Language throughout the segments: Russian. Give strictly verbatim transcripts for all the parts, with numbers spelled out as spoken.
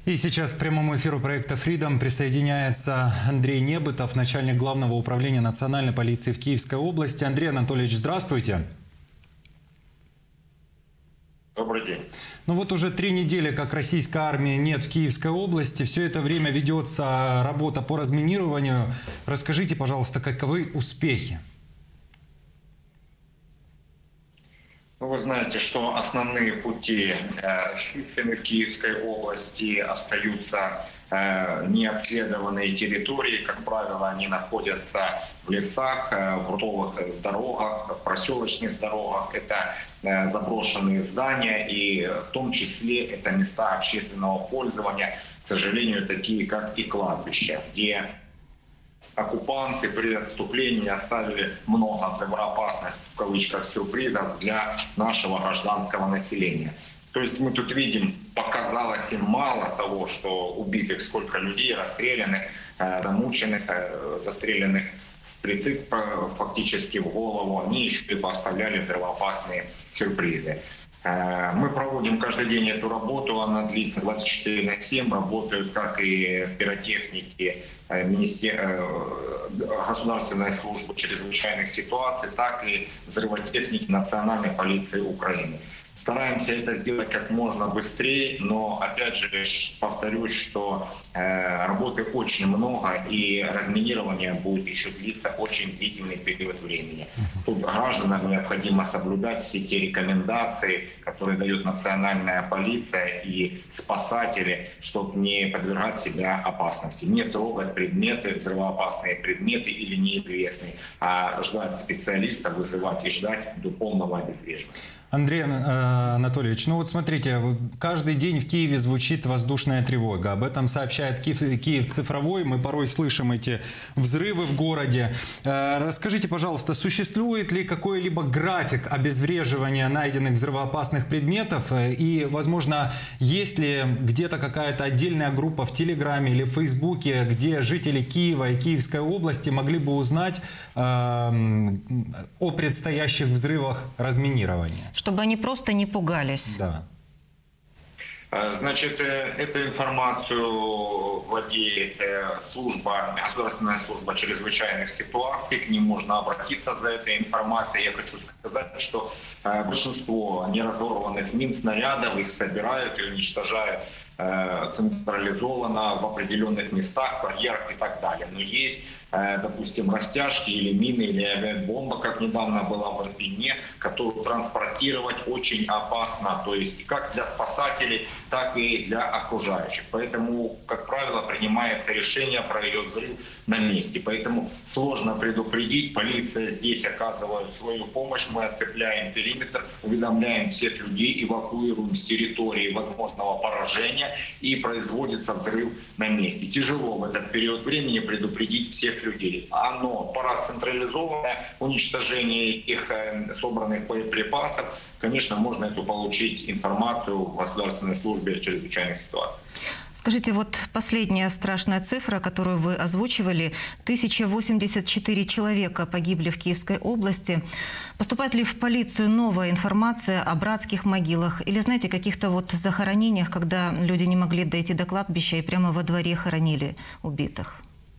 И сейчас к прямому эфиру проекта Freedom присоединяется Андрей Небытов, начальник Главного управления национальной полиции в Киевской области. Андрей Анатольевич, здравствуйте. Добрый день. Ну вот уже три недели, как российской армии нет в Киевской области. Все это время ведется работа по разминированию. Расскажите, пожалуйста, каковы успехи? Ну, вы знаете, что основные пути э, в Киевской области остаются э, необследованные территории. Как правило, они находятся в лесах, э, в грунтовых дорогах, в проселочных дорогах. Это э, заброшенные здания и в том числе это места общественного пользования, к сожалению, такие как и кладбища, где оккупанты при отступлении оставили много взрывоопасных, в кавычках, сюрпризов для нашего гражданского населения. То есть мы тут видим, показалось им мало того, что убитых сколько людей, расстрелянных, замученных, застреленных впритык фактически в голову, они еще и поставляли взрывоопасные сюрпризы. Мы проводим каждый день эту работу, она длится двадцать четыре на семь, работают как и пиротехники Государственной службы чрезвычайных ситуаций, так и взрывотехники Национальной полиции Украины. Стараемся это сделать как можно быстрее, но опять же повторюсь, что э, работы очень много и разминирование будет еще длиться очень длительный период времени. Тут гражданам необходимо соблюдать все те рекомендации, которые дает национальная полиция и спасатели, чтобы не подвергать себя опасности. Не трогать предметы, взрывоопасные предметы или неизвестные, а ждать специалиста, вызывать и ждать до полного обезвреживания. Андрей Анатольевич, ну вот смотрите, каждый день в Киеве звучит воздушная тревога. Об этом сообщает Киев, Киев цифровой. Мы порой слышим эти взрывы в городе. Расскажите, пожалуйста, существует ли какой-либо график обезвреживания найденных взрывоопасных предметов? И, возможно, есть ли где-то какая-то отдельная группа в Телеграме или в Фейсбуке, где жители Киева и Киевской области могли бы узнать э, о предстоящих взрывах разминирования? Чтобы они просто не пугались. Да. Значит, эту информацию владеет служба, Государственная служба чрезвычайных ситуаций. К ним можно обратиться за этой информацией. Я хочу сказать, что большинство неразорванных мин, снарядов их собирают и уничтожают централизованно в определенных местах, барьерах и так далее. Но есть, допустим, растяжки или мины, или авиабомба, как недавно была в Ирпене, которую транспортировать очень опасно, то есть как для спасателей, так и для окружающих. Поэтому, как правило, принимается решение про ее взрыв на месте. Поэтому сложно предупредить. Полиция здесь оказывает свою помощь. Мы оцепляем периметр, уведомляем всех людей, эвакуируем с территории возможного поражения, и производится взрыв на месте. Тяжело в этот период времени предупредить всех людей. Но пора централизованное уничтожение этих собранных боеприпасов. Конечно, можно эту получить информацию в Государственной службе чрезвычайных ситуаций. Скажите, вот последняя страшная цифра, которую вы озвучивали, тысяча восемьдесят четыре человека погибли в Киевской области. Поступает ли в полицию новая информация о братских могилах или, знаете, каких-то вот захоронениях, когда люди не могли дойти до кладбища и прямо во дворе хоронили убитых?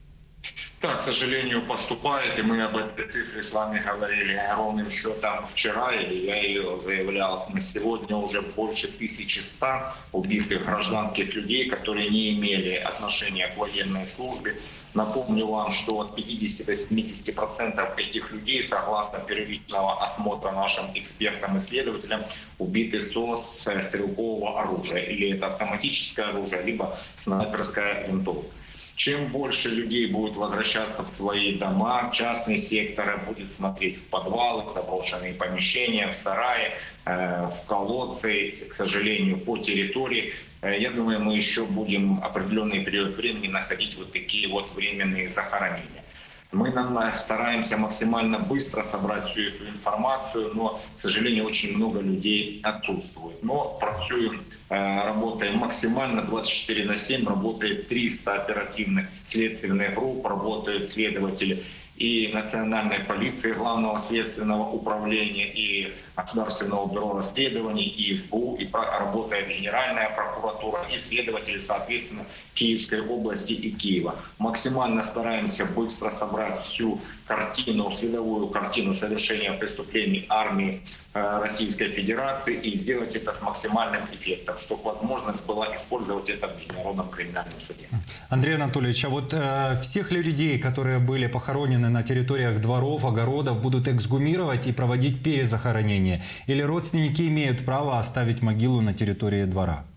Да, к сожалению, поступает, и мы об этой цифре с вами говорили ровным счетом вчера, или я ее заявлял на сегодня, уже больше тысячи ста убитых гражданских людей, которые не имели отношения к военной службе. Напомню вам, что от пятидесяти до семидесяти процентов этих людей, согласно первичного осмотра нашим экспертам-исследователям, убиты со стрелкового оружия. Или это автоматическое оружие, либо снайперская винтовка. Чем больше людей будет возвращаться в свои дома, в частные секторы, будет смотреть в подвалы, в заброшенные помещения, в сараи, в колодцы, к сожалению, по территории, я думаю, мы еще будем определенный период времени находить вот такие вот временные захоронения. Мы стараемся максимально быстро собрать всю эту информацию, но, к сожалению, очень много людей отсутствует. Но працюем, работаем максимально двадцать четыре на семь, работает триста оперативных следственных групп, работают следователи и Национальной полиции, Главного следственного управления, и Государственного бюро расследований, и эс бэ у, и работает Генеральная прокуратура, и следователи, соответственно, Киевской области и Киева. Максимально стараемся быстро собрать всю картину, следовую картину совершения преступлений армии Российской Федерации и сделать это с максимальным эффектом, чтобы возможность была использовать это в Международном криминальном суде. Андрей Анатольевич, а вот э, всех людей, которые были похоронены на территориях дворов, огородов, будут эксгумировать и проводить перезахоронение? Или родственники имеют право оставить могилу на территории двора?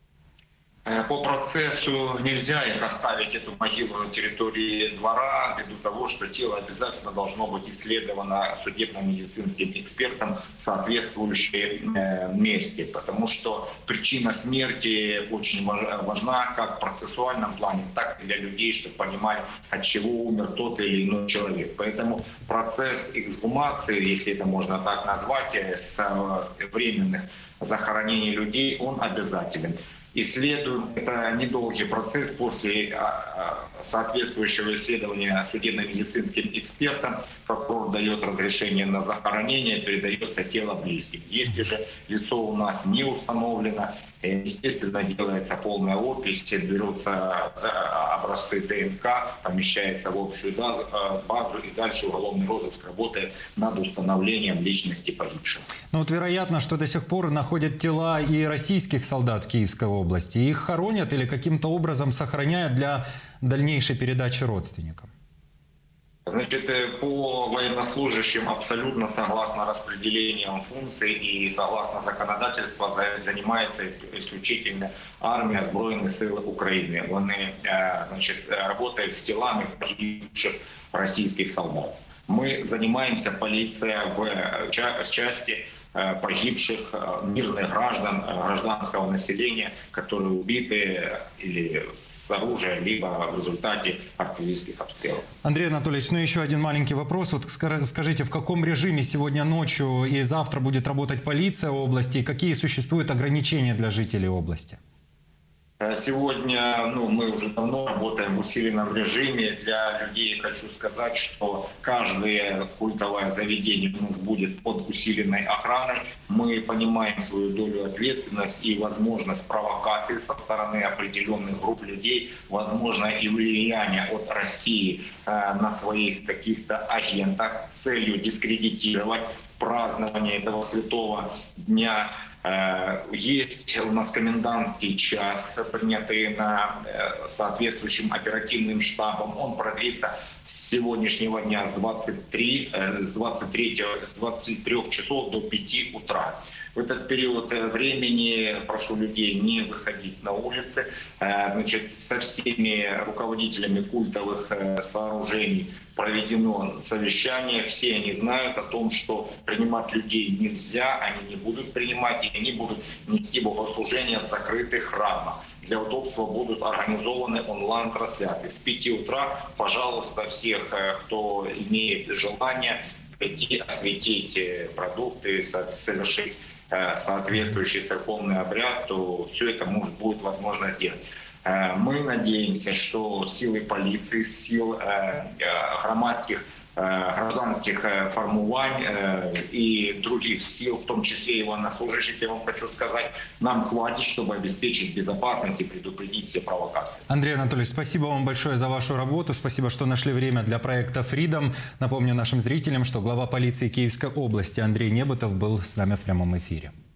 По процессу нельзя их оставить, эту могилу, на территории двора, ввиду того, что тело обязательно должно быть исследовано судебно-медицинским экспертом в соответствующем месте. Потому что причина смерти очень важна как в процессуальном плане, так и для людей, чтобы понимать, от чего умер тот или иной человек. Поэтому процесс эксгумации, если это можно так назвать, с временных захоронений людей, он обязателен. Исследуем. Это недолгий процесс. После соответствующего исследования судебно-медицинским экспертам прокурор дает разрешение на захоронение, передается тело близким. Если же лицо у нас не установлено, естественно, делается полная опись, берутся образцы дэ эн ка, помещается в общую базу, и дальше уголовный розыск работает над установлением личности погибшего. Ну вот вероятно, что до сих пор находят тела и российских солдат в Киевской области. Их хоронят или каким-то образом сохраняют для дальнейшей передачи родственникам? Значит, по военнослужащим абсолютно согласно распределениям функций и согласно законодательству занимается исключительно армия Збройных сил Украины. Они, значит, работают с телами погибших российских солдат. Мы занимаемся, полиция, в части погибших мирных граждан, гражданского населения, которые убиты или с оружия, либо в результате артиллерийских обстрелов. Андрей Анатольевич, ну еще один маленький вопрос. Вот скажите, в каком режиме сегодня ночью и завтра будет работать полиция области, и какие существуют ограничения для жителей области? Сегодня ну, мы уже давно работаем в усиленном режиме. Для людей хочу сказать, что каждое культовое заведение у нас будет под усиленной охраной. Мы понимаем свою долю ответственности и возможность провокации со стороны определенных групп людей, возможно и влияние от России э, на своих каких-то агентов с целью дискредитировать празднование этого святого дня. Есть у нас комендантский час, принятый на соответствующим оперативным штабом. Он продлится с сегодняшнего дня с двадцати трёх часов до пяти утра. В этот период времени прошу людей не выходить на улицы. Значит, со всеми руководителями культовых сооружений проведено совещание. Все они знают о том, что принимать людей нельзя, они не будут принимать, и они будут нести богослужение в закрытых храмах. Для удобства будут организованы онлайн-трансляции. С пяти утра, пожалуйста, всех, кто имеет желание прийти, осветить продукты, совершить соответствующий церковный обряд, то все это может, будет возможно сделать. Мы надеемся, что силы полиции, сил громадских, гражданских формувань и других сил, в том числе и военнослужащих, я вам хочу сказать, нам хватит, чтобы обеспечить безопасность и предупредить все провокации. Андрей Анатольевич, спасибо вам большое за вашу работу. Спасибо, что нашли время для проекта Freedom. Напомню нашим зрителям, что глава полиции Киевской области Андрей Небытов был с нами в прямом эфире.